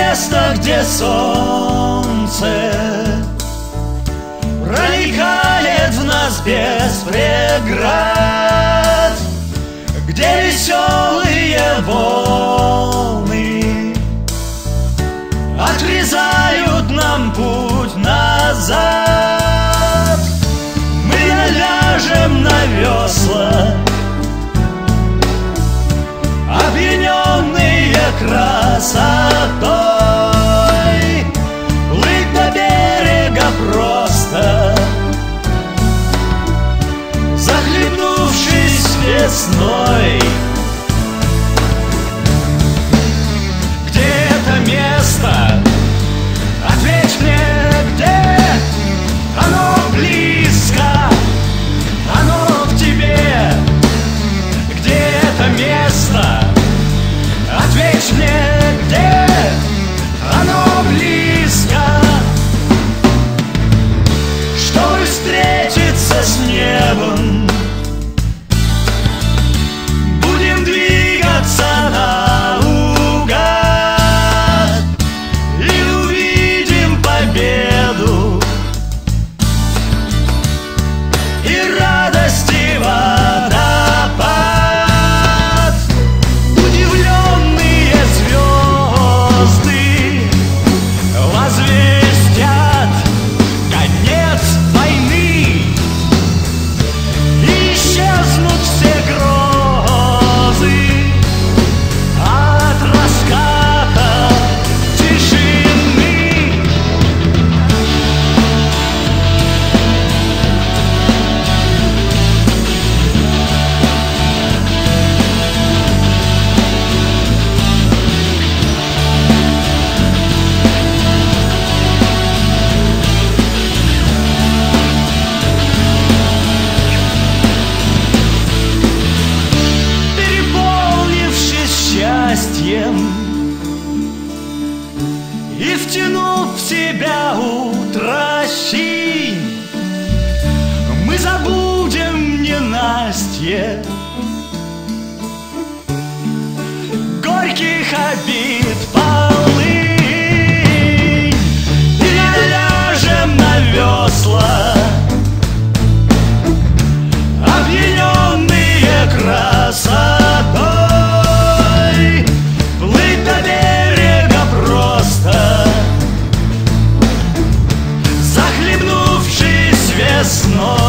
место, где солнце проникает в нас без преград, где веселые волны отрезают нам путь назад. Мы наляжем на весла, опьяненные красотой, плыть до берега просто, захлебнувшись весной. Где это место? Ответь мне, где? Оно близко, оно в тебе. Где это место? Ответь мне, где? Оно близко, чтобы встретиться с небом. Будем двигаться наугад и увидим победу и радости водопад. Удивленные звезды возвестят конец войны, и исчезнут все грозы от раската тишины. Переполнившись счастьем и втянув в себя утрощень, мы забудем ненастье горьких обид полынь и наляжем на весла, опьяненные красотой, плыть до берега просто, захлебнувшись весной.